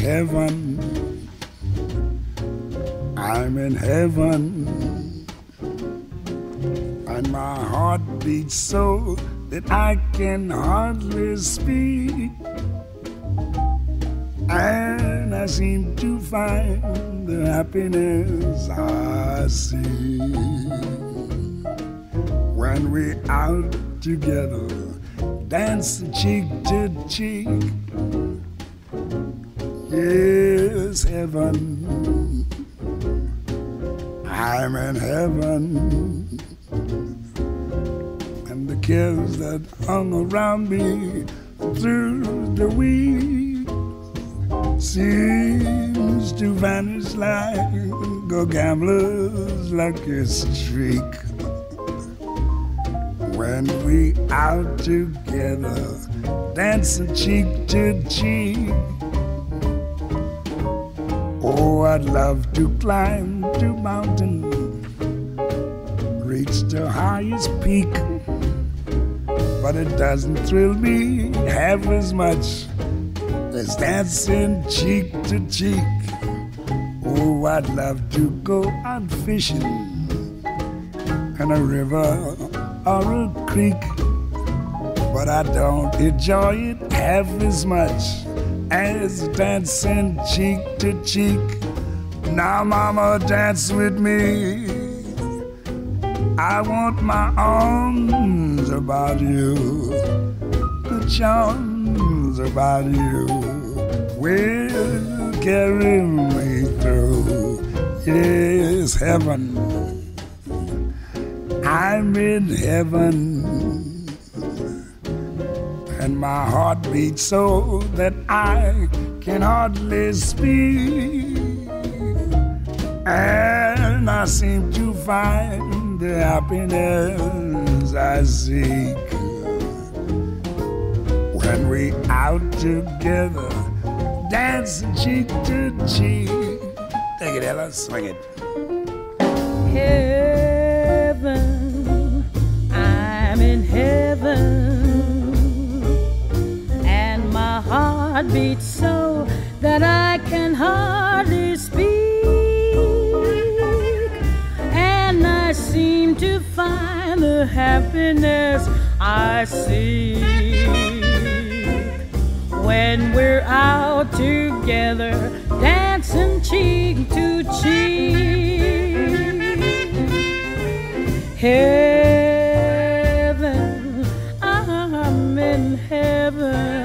heaven. I'm in heaven. And my heart beats so that I can hardly speak. And I seem to find the happiness I see when we're out together, dancing cheek to cheek. Yes, heaven, I'm in heaven. And the cares that hung around me through the week seems to vanish like a gambler's lucky streak. When we out together, dancing cheek to cheek. Oh, I'd love to climb the mountain, reach the highest peak, but it doesn't thrill me half as much as dancing cheek to cheek. Oh, I'd love to go out fishing in a river or a creek, but I don't enjoy it half as much as dancing cheek to cheek. Now, mama, dance with me. I want my arms about you, the charms about you will carry me through. Yes, heaven, I'm in heaven. And my heart beats so that I can hardly speak. And I seem to find the happiness I seek when we out together, dancing cheek to cheek. Take it, Ella, swing it. Heaven, I'm in heaven. My heart beats so that I can hardly speak, and I seem to find the happiness I seek when we're out together, dancing cheek to cheek. Heaven, I'm in heaven.